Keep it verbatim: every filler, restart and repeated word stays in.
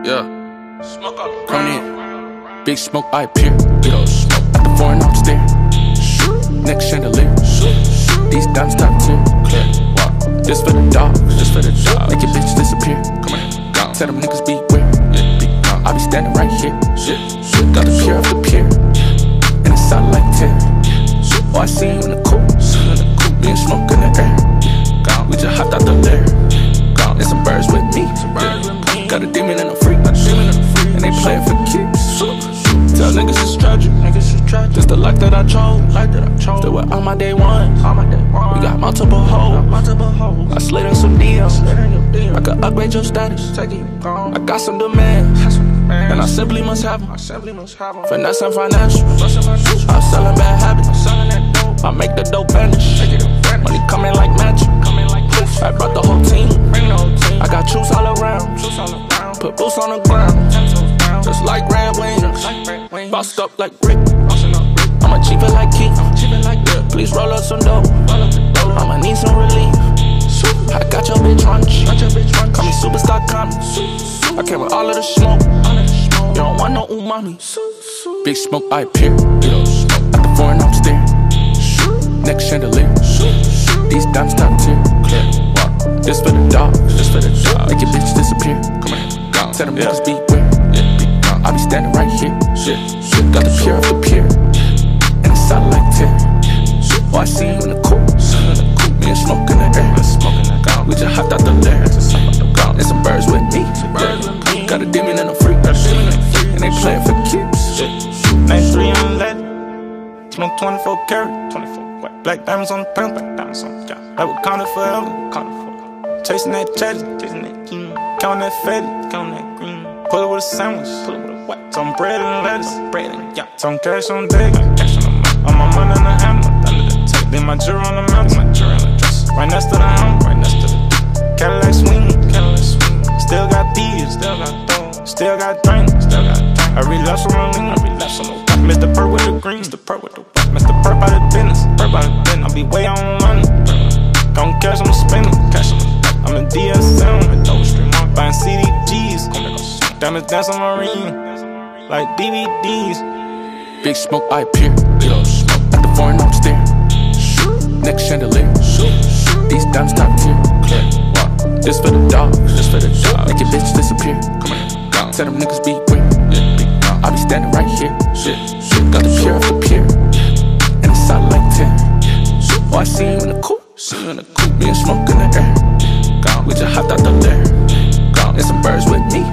Yeah. Smoke up. Coming in. Big smoke, I appear. Big old smoke. At the foreign upstairs. Next chandelier. These diamonds top tier. Clear. Wow. This for the dogs. This for the dogs. Make your bitch disappear. Come on. Gone. Tell them niggas beware. Yeah. Be gone. I be standing right here. Shit. Shit. Got the pure off the pier. And it sound like ten. Oh, I see you in the coupe. Me and smoke in the air. Gone. We just hopped out the lair. Gone. And some birds with me. Yeah. Got a demon and a freak. And they playin' for keeps. Tell niggas it's tragic. Just the life that I chose. Still with all my day ones. We got multiple hoes. I slid in some deals. I could upgrade your status. I got some demands. And I simply must have them. Finesse and financial. I'm selling bad habits. I make the dope vanish. Money coming like magic. I brought the whole team. I got troops all around. Put boots on the ground. Just like Red Wings. Bossed up like Rick. I'ma cheap it like Keith. Please roll up some dope. I'ma need some relief. I got your bitch running. Call me Superstar Comics. I came with all of the smoke. You don't want no umami. Big smoke, I appear. At the foreign upstairs. Next chandelier. These diamonds top tier. This for the dogs. Make your bitch disappear. Tell them niggas beware. I be standing right here. Got the pure off the pier. And it sound like ten. Oh, I see you in the coupe. Me and smoke in the air. We just hopped out the lair. And some birds with me. Got a demon and a freak. And they playin' for keeps. Night three on lead. Smoke twenty-four karat. Black diamonds on the pen. Like Wakanda forever. Chasing that chatty. Counting that fatty. Pull it with a sandwich. Some bread and lettuce. Some cash on deck. On my money in the hammer. Then my jewelry on the mountain. Right next to the hammer. Cadillac swing. Still got thieves. Still got drink. I relapse on my lean. Mister Perk with the green. Mister Perk by the business. I be way on money. Gon' cash, I'ma spend it. I'm in D S M. Buying C D Gs. Diamonds dance on marine. Like D V Ds. Big smoke, I appear. At the foreign upstairs. Next chandelier. These diamonds top tier. This for the dogs. Make your bitch disappear. Tell them niggas beware. I be standing right here. Got the pure off the pier. And it sound like ten. Oh, I see you in the coupe. Me and smoke in the air. We just hopped out the lair. And some birds with me.